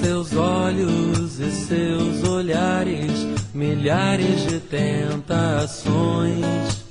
Seus olhos e seus olhares, milhares de tentações.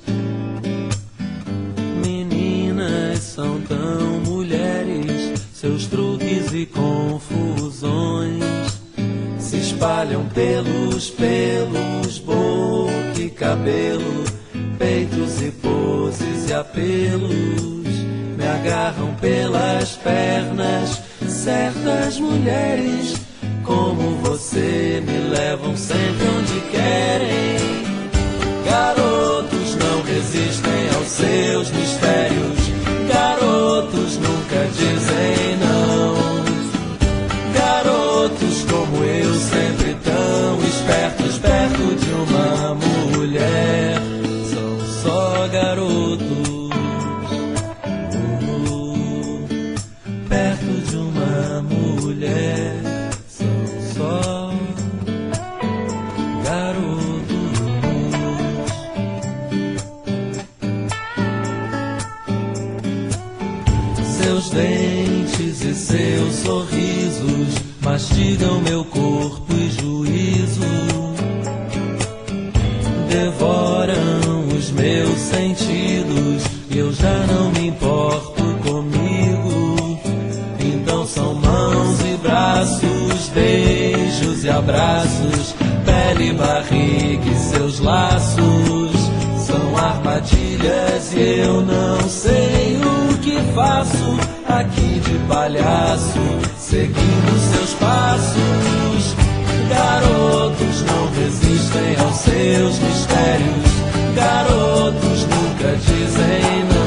Meninas são tão mulheres, seus truques e confusões se espalham pelos pelos, boca e cabelo, peitos e poses e apelos. Me agarram pelas pernas, certas mulheres como você me levam sempre onde querem. Garotos não resistem aos seus mistérios, garotos nunca dizem não. Garotos como eu, sempre tão espertos, perto de uma mulher, são só garotos. Perto de uma mulher, são só garotos. Seus dentes e seus sorrisos mastigam meu corpo e juízo, devoram os meus sentidos e eu já não me importo comigo. Então são mãos e braços, beijos e abraços, pele e barriga e seus laços. São armadilhas e eu não sei o que faço aqui de palhaço, seguindo seus passos. Garotos não resistem aos seus mistérios, garotos nunca dizem não.